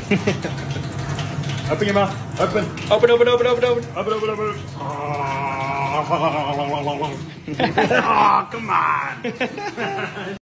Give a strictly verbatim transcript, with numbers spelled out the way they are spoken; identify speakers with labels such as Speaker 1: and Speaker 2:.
Speaker 1: Open your mouth. Open.
Speaker 2: Open, open, open, open, open.
Speaker 1: Open, open, open. Oh, come on.